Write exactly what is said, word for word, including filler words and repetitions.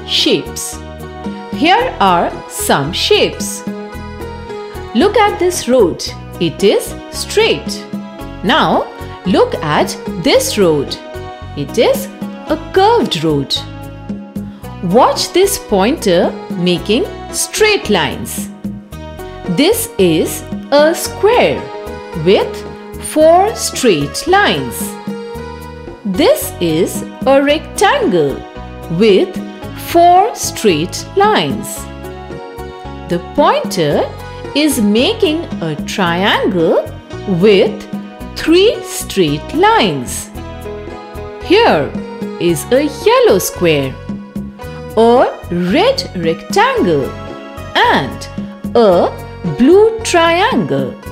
shapes. Here are some shapes. Look at this road. It is straight. Now look at this road. It is a curved road. Watch this pointer making straight lines. This is a square with four straight lines. This is a rectangle with four straight lines. The pointer is making a triangle with three straight lines. Here is a yellow square, a red rectangle, and a blue triangle.